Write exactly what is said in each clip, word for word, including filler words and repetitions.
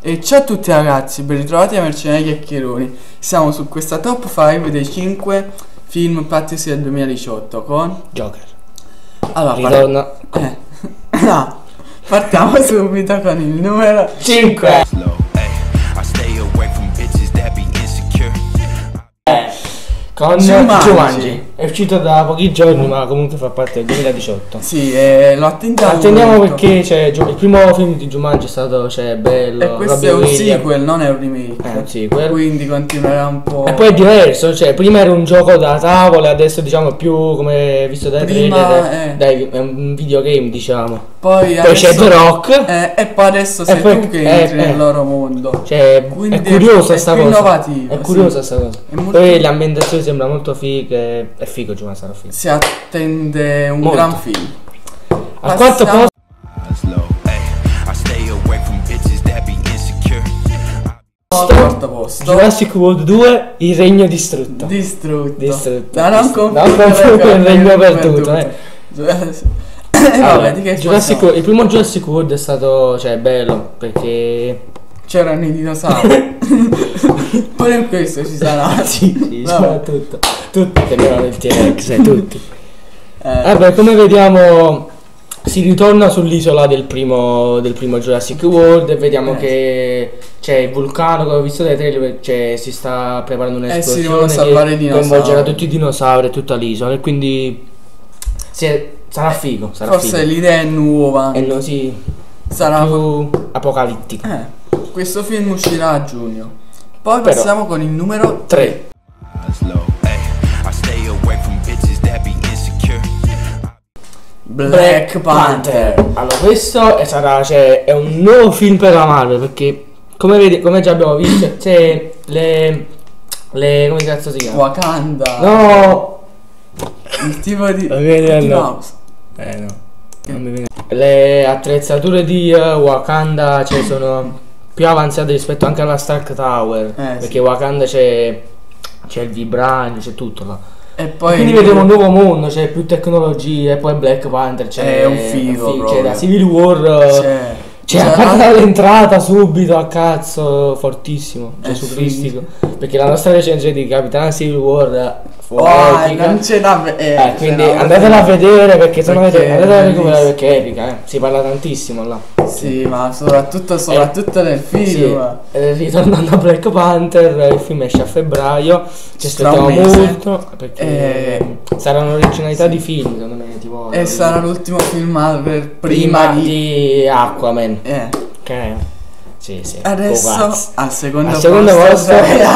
E ciao a tutti ragazzi, ben ritrovati a Mercenari Chiacchieroni. Siamo su questa top cinque dei cinque film patrioti del duemiladiciotto con Joker. Allora, ritorna. Par eh. no, partiamo subito con il numero cinque. Con Jumanji. Jumanji. È uscito da pochi giorni, ma comunque fa parte del duemiladiciotto. Sì, eh, lo attendiamo. Attendiamo molto. perché cioè, il primo film di Jumanji è stato cioè, bello. E questo Robbie è un Williams. sequel, non è un remake. È un sequel. Quindi continuerà un po'. E poi è diverso, cioè prima era un gioco da tavola, adesso diciamo è più come visto dai Prima, trailer, eh. dai, è un videogame diciamo. Poi, Poi c'è adesso- The Rock. eh, e poi adesso sei poi- tu che eh, entri eh. nel loro mondo. Cioè Quindi è curiosa è sta più cosa. innovativo, È sì. curiosa sta cosa. È molto- Poi l'ambientazione sembra molto figa. È figo Jumanji, sarà figo. Si attende un Molto. gran film. Al quarto Passiamo- posto Al quarto posto. Jurassic World due, Il Regno Distrutto. Distrutto. Distrutto. Da non Distrutto. confondere Non confondere con il regno perduto. perduto, eh. Eh, Allora, vabbè, di che Jurassic parliamo? World- il primo Jurassic World è stato cioè bello perché C'erano i dinosauri. Pure in questo ci sarà. sì, sì, Vabbè. soprattutto tutti temevano il T-Rex, eh, tutti. Eh, Vabbè, come vediamo si ritorna sull'isola del primo, del primo Jurassic World e vediamo Eh. che c'è il vulcano, come ho visto dai trailer, cioè, si sta preparando Eh, si devono un'esplosione salvare i che dinosauri. coinvolgerà tutti i dinosauri e tutta l'isola e quindi si è- sarà figo, sarà forse figo. l'idea è nuova. E non si Sarà. più apocalittico. Eh, questo film uscirà a giugno. Poi Però- passiamo con il numero tre. Black Panther. Allora questo è, sarà cioè, è un nuovo film per la Marvel perché come vedi, come già abbiamo visto c'è le le come cazzo si chiama? Wakanda. No, Il tipo di Va bene, Mickey no. Mouse. eh no, non mi viene. Le attrezzature di uh, Wakanda cioè, sono più avanzate rispetto anche alla Stark Tower Eh, perché sì. Wakanda c'è c'è il vibranio, c'è tutto là. E poi Quindi vediamo un nuovo mondo, c'è più tecnologie, poi Black Panther c'è È un figo c'è proprio. da Civil War, c'è c'è c'è a parte anche- l'entrata subito a cazzo fortissimo, È gesucristico, perché la nostra recensione di Capitano Civil War fu Oh, epica. non c'è da vedere. Eh, quindi andatela a vedere perché se no Perché avete andatela a è recuperare bellissimo. perché è epica, eh. Si parla tantissimo là. Sì, ma soprattutto soprattutto nel Sì, film. eh, ritornando a Black Panther, il film esce a febbraio, ci Tra un aspettiamo mese. molto perché Eh, sarà un'originalità di film secondo me, tipo E sarà l'ultimo film Marvel prima, prima di di Aquaman. eh. Ok. Sì, sì. Adesso Covaz. al secondo Al secondo posto posto- c'è-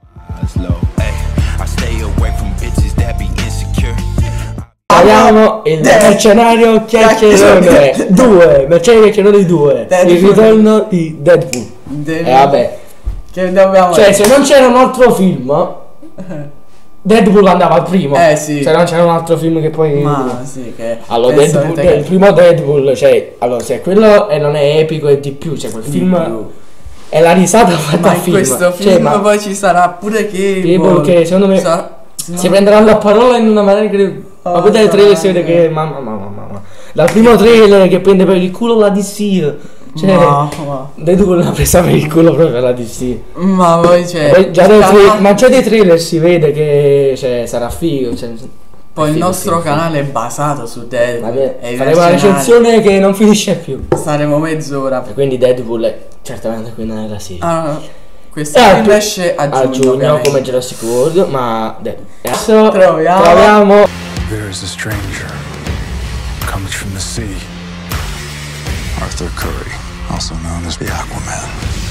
Abbiamo il mercenario chiacchierone due, mercenario chiacchierone due, Deadpool. il ritorno di Deadpool. del- E vabbè, che dobbiamo cioè se non c'era un altro film, Deadpool andava al primo. Eh, sì. Se non c'era un altro film che poi ma sì che allora penso Deadpool, che- il primo Deadpool, cioè allora se quello e non è epico è di più, cioè quel di film più. è la risata fatta Ma a in film. questo Cioè, film ma poi ci sarà pure Cable, Cable che secondo me Sa- si prenderanno la parola in una maniera che Oh, ma poi dai trailer si sarà vede anche- che mamma mamma mamma dal primo trailer che prende per il culo la D C, cioè ma, ma, Deadpool l'ha presa per il culo proprio la D C. ma poi c'è Poi già dai sta- tra- ma già dai trailer si vede che cioè, sarà figo, cioè, poi è il figo, nostro figo, figo. canale è basato su Deadpool Vabbè, e i faremo una mercenari- recensione che non finisce più. saremo mezz'ora E quindi Deadpool è certamente qui nella serie. ah, questo E a film giu- esce a giugno, a giugno ovviamente. come Jurassic World, ma Deadpool. E adesso Troviamo- troviamo There is a stranger, comes from the sea. Arthur Curry, also known as the Aquaman.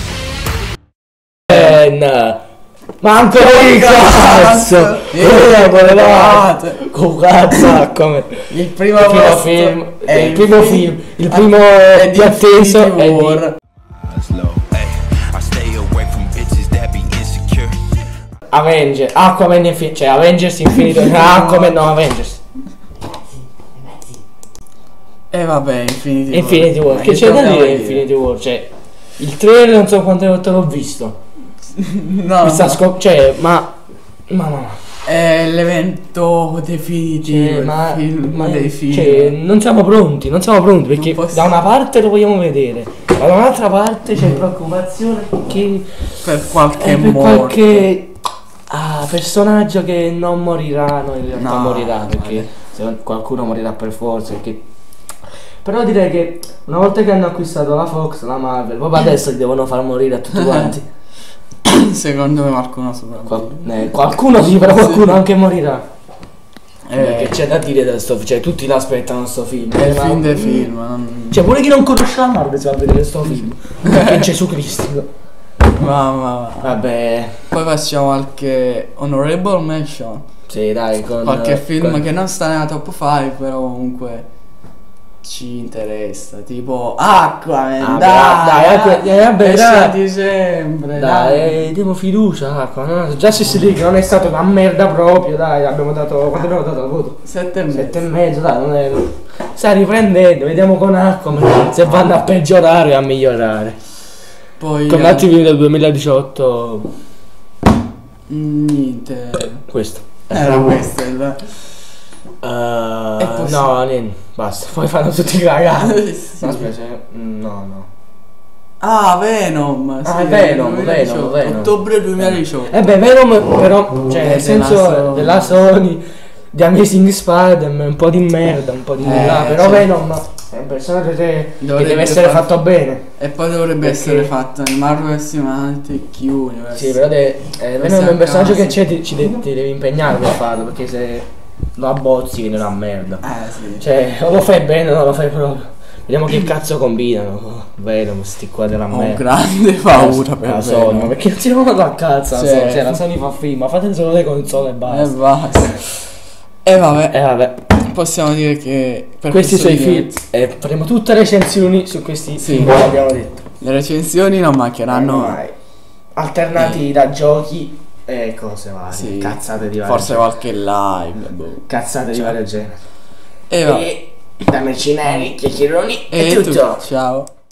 Ben. Ma ancora il cazzo! Eh, Eh, volevate! volevate. Cazzo, come il primo, il primo posto film, è il primo film, il primo è di più atteso Infinity è di War. Avengers, Aquaman Infinity, cioè Avengers Infinity, Aquaman no Avengers. E vabbè, Infinity War. Infinity War, Ma che c'è da dobbiamo dire Infinity War, cioè il trailer non so quante volte l'ho visto. No, Mi sta scop- cioè, ma ma ma È l'evento definitivo, Cioè, il ma, film ma- dei film. cioè, non siamo pronti, non siamo pronti perché Non posso- da una parte lo vogliamo vedere, da un'altra parte c'è preoccupazione che per qualche eh, per morte. qualche ah, personaggio che non morirà, no, in realtà No, morirà no, perché se qualcuno morirà per forza. Perché... Però direi che una volta che hanno acquistato la Fox, la Marvel, proprio adesso li devono far morire a tutti quanti. Secondo me qualcuno sopravvive. Qual- eh, qualcuno sì, però qualcuno anche morirà. Eh, Perché c'è da dire da sto cioè tutti l'aspettano sto film. è il Ma- film dei film. Non... Cioè pure chi non conosce la Marvel si va a vedere sto film. Perché Gesù Cristo. Ma, ma, ma. Vabbè. Poi facciamo qualche honorable mention. Sì dai, con Qualche film con- che non sta nella top cinque, però comunque ci interessa. Tipo Aquaman, Ah, dai, dai, Aqua- eh, vabbè, esce dai. a dicembre, Dai, dai. eh, diamo fiducia, Aqua, no? Già Justice League non è stato una merda proprio, dai, abbiamo dato. Quanto abbiamo dato al voto? Sette e mezzo. Sette e mezzo, dai, non è. Sta riprendendo, vediamo con Aquaman se vanno a peggiorare o a migliorare. Poi Con eh, altri film del duemiladiciotto. niente. Questo. Era questo il... Uh, È possibile. no, niente, basta, poi fanno tutti cagare. Sì. No, aspetta, no, no. Ah, Venom. Ah, sì, Venom, duemiladiciotto, Venom, Venom. Ottobre duemiladiciotto. Eh beh, Venom però, cioè È nel della senso Sony. della Sony, di Amazing Spider-Man, un po' di merda, un po' di Eh, là, però sì. Venom è un personaggio che, che Dovrebbe deve essere far- fatto bene. E poi dovrebbe Perché- essere fatto nel Marvel Cinematic Universe. Sì, però de- eh, Venom è un personaggio che c'è, ti, ci de- ti devi impegnare per farlo, perché se lo abbozzi viene una merda. Eh sì. Cioè, o lo fai bene o non lo fai proprio. Vediamo che cazzo combinano. Venom, sti qua della Ho merda. grande paura per la Venom. Sony, ma perché non si vanno a cazzo? la Sì. Sony? Cioè, la Sony fa film, ma fate solo le console e E basta. basta. E vabbè, E vabbè, possiamo dire che per questi questo sono i film. video E faremo tutte le recensioni su questi Sì. film che abbiamo detto. le recensioni non mancheranno. Mai. Alternati da giochi e cose varie. Sì. Cazzate di vario Forse genere. qualche live. Boh. Cazzate di Ciao. vario genere. E vabbè. E da mercenari, chiacchieroni E è tutto. Ciao.